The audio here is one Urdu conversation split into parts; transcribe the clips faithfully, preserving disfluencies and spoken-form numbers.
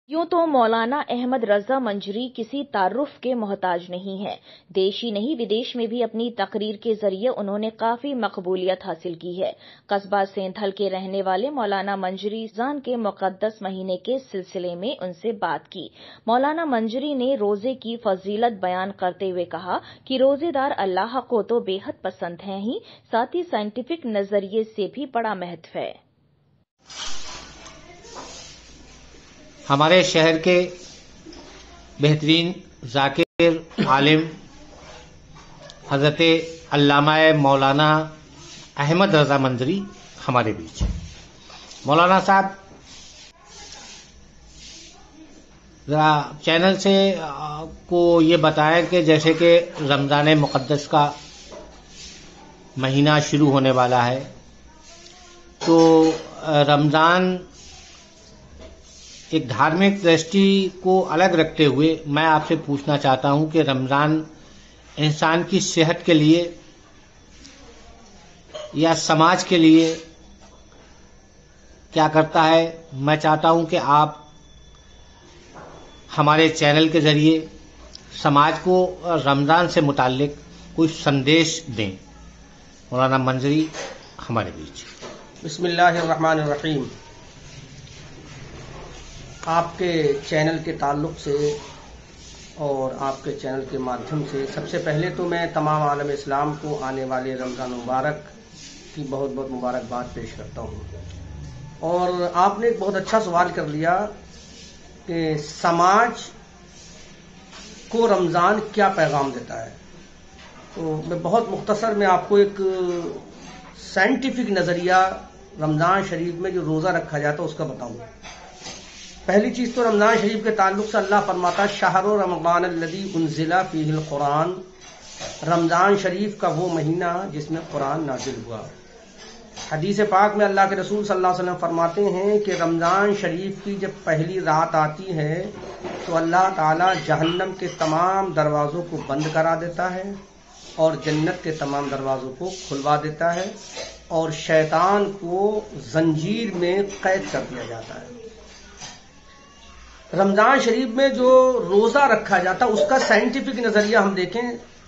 یوں تو مولانا احمد رضا منجری کسی تعارف کے محتاج نہیں ہے۔ دیش ہی نہیں ودیش میں بھی اپنی تقریر کے ذریعے انہوں نے کافی مقبولیت حاصل کی ہے۔ قصبہ سینتھل کے رہنے والے مولانا منجری رمضان کے مقدس مہینے کے سلسلے میں ان سے بات کی۔ مولانا منجری نے روزے کی فضیلت بیان کرتے ہوئے کہا کہ روزے دار اللہ کو تو بے حد پسند ہیں ہی، ساتھ ہی سائنٹیفک نظریے سے بھی بڑا مہتو ہے۔ ہمارے شہر کے بہترین ذاکر عالم حضرت علامہ مولانا احمد رضا منجری ہمارے بیچ۔ مولانا صاحب ذرا چینل سے کو یہ بتائیں کہ جیسے کہ رمضان مقدس کا مہینہ شروع ہونے والا ہے، تو رمضان ایک دھارمک درشٹی کو الگ رکھتے ہوئے میں آپ سے پوچھنا چاہتا ہوں کہ رمضان انسان کی صحت کے لیے یا سماج کے لیے کیا کرتا ہے؟ میں چاہتا ہوں کہ آپ ہمارے چینل کے ذریعے سماج کو رمضان سے متعلق کوئی سندیش دیں۔ مولانا منجری ہمارے بیچ۔ بسم اللہ الرحمن الرحیم۔ آپ کے چینل کے تعلق سے اور آپ کے چینل کے مادھیم سے سب سے پہلے تو میں تمام عالم اسلام کو آنے والے رمضان مبارک کی بہت بہت مبارکباد پیش کرتا ہوں۔ اور آپ نے ایک بہت اچھا سوال کر لیا کہ سماج کو رمضان کیا پیغام دیتا ہے، تو میں بہت مختصر میں آپ کو ایک سائنٹیفک نظریہ رمضان شریف میں جو روزہ رکھا جاتا ہے اس کا بتاؤں۔ پہلی چیز تو رمضان شریف کے تعلق سے اللہ فرماتا ہے شہر رمضان الذی انزل فیہ القرآن، رمضان شریف کا وہ مہینہ جس میں قرآن نازل ہوا۔ حدیث پاک میں اللہ کے رسول صلی اللہ علیہ وسلم فرماتے ہیں کہ رمضان شریف کی جب پہلی رات آتی ہے تو اللہ تعالی جہنم کے تمام دروازوں کو بند کرا دیتا ہے اور جنت کے تمام دروازوں کو کھلوا دیتا ہے اور شیطان کو زنجیر میں قید کر دیا جاتا ہے۔ رمضان شریف میں جو روزہ رکھا جاتا اس کا سائنٹیفک نظریہ ہم دیکھیں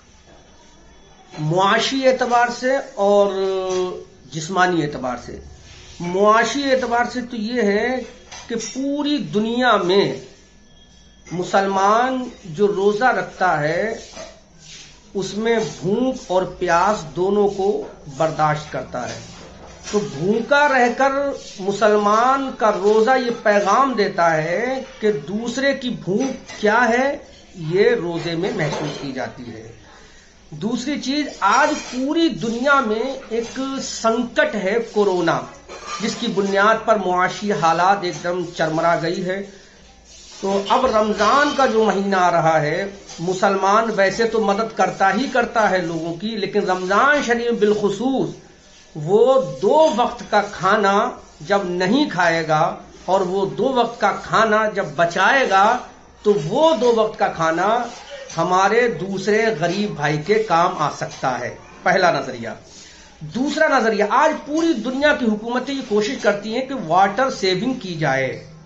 معاشی اعتبار سے اور جسمانی اعتبار سے۔ معاشی اعتبار سے تو یہ ہے کہ پوری دنیا میں مسلمان جو روزہ رکھتا ہے اس میں بھوک اور پیاس دونوں کو برداشت کرتا ہے، تو بھوکا رہ کر مسلمان کا روزہ یہ پیغام دیتا ہے کہ دوسرے کی بھوک کیا ہے یہ روزے میں محسوس کی جاتی ہے۔ دوسری چیز، آج پوری دنیا میں ایک سنکٹ ہے کورونا، جس کی بنیاد پر معاشی حالات ایک دم چرمرا گئی ہے۔ تو اب رمضان کا جو مہینہ آ رہا ہے، مسلمان ویسے تو مدد کرتا ہی کرتا ہے لوگوں کی، لیکن رمضان شریف بالخصوص وہ دو وقت کا کھانا جب نہیں کھائے گا اور وہ دو وقت کا کھانا جب بچائے گا تو وہ دو وقت کا کھانا ہمارے دوسرے غریب بھائی کے کام آ سکتا ہے۔ پہلا نظریہ۔ دوسرا نظریہ، آج پوری دنیا کی حکومتیں یہ کوشش کرتی ہیں کہ واٹر سیونگ کی جائے،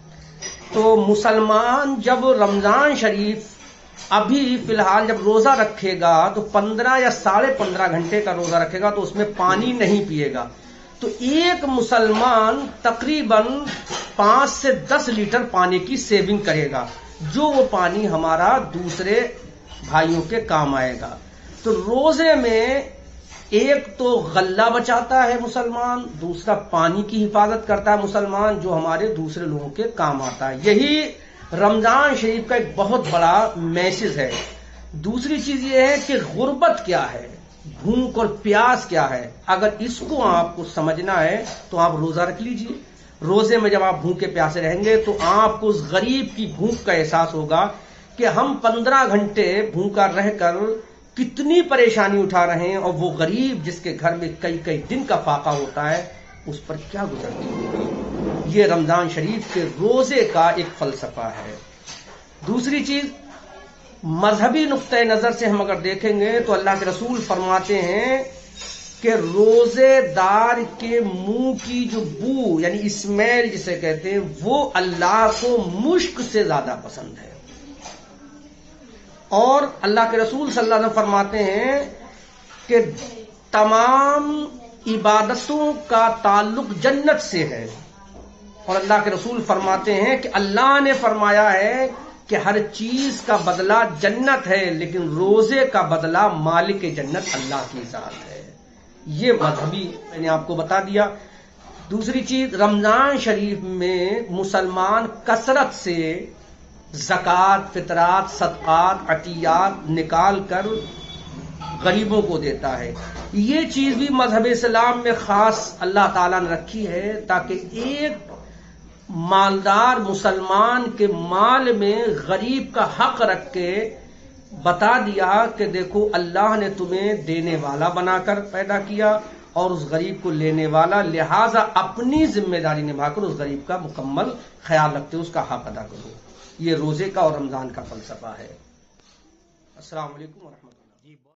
تو مسلمان جب رمضان شریف ابھی فی الحال جب روزہ رکھے گا تو پندرہ یا ساڑھے پندرہ گھنٹے کا روزہ رکھے گا تو اس میں پانی نہیں پیے گا، تو ایک مسلمان تقریباً پانچ سے دس لیٹر پانی کی سیونگ کرے گا، جو وہ پانی ہمارا دوسرے بھائیوں کے کام آئے گا۔ تو روزے میں ایک تو غلہ بچاتا ہے مسلمان، دوسرا پانی کی حفاظت کرتا ہے مسلمان جو ہمارے دوسرے لوگوں کے کام آتا ہے۔ یہی رمضان شریف کا ایک بہت بڑا میسج ہے۔ دوسری چیز یہ ہے کہ غربت کیا ہے، بھوک اور پیاس کیا ہے۔ اگر اس کو آپ کو سمجھنا ہے تو آپ روزہ رکھ لیجئے۔ روزے میں جب آپ بھوکے پیاسے رہیں گے تو آپ کو اس غریب کی بھوک کا احساس ہوگا کہ ہم پندرہ گھنٹے بھوکا رہ کر کتنی پریشانی اٹھا رہے ہیں، اور وہ غریب جس کے گھر میں کئی کئی دن کا فاقہ ہوتا ہے اس پر کیا گزرتی ہوگی۔ یہ رمضان شریف کے روزے کا ایک فلسفہ ہے۔ دوسری چیز، مذہبی نقطۂ نظر سے ہم اگر دیکھیں گے تو اللہ کے رسول فرماتے ہیں کہ روزے دار کے منہ کی جو بو یعنی اسمیل جسے کہتے ہیں وہ اللہ کو مشک سے زیادہ پسند ہے. اور اللہ کے رسول صلی اللہ علیہ وسلم فرماتے ہیں کہ تمام عبادتوں کا تعلق جنت سے ہے. اور اللہ کے رسول فرماتے ہیں کہ اللہ نے فرمایا ہے کہ ہر چیز کا بدلہ جنت ہے، لیکن روزے کا بدلہ مالک جنت اللہ کی ذات ہے. یہ مذہبی میں نے آپ کو بتا دیا. دوسری چیز، رمضان شریف میں مسلمان کثرت سے زکوٰۃ، فطرات، صدقات، عطیات نکال کر غریبوں کو دیتا ہے. یہ چیز بھی مذہب اسلام میں خاص اللہ تعالیٰ نے رکھی ہے تاکہ ایک مالدار مسلمان کے مال میں غریب کا حق رکھ کے بتا دیا کہ دیکھو اللہ نے تمہیں دینے والا بنا کر پیدا کیا اور اس غریب کو لینے والا، لہذا اپنی ذمہ داری نبھا کر اس غریب کا مکمل خیال رکھتے اس کا حق ادا کرو. یہ روزے کا اور رمضان کا فلسفہ ہے. السلام علیکم ورحمۃ اللہ.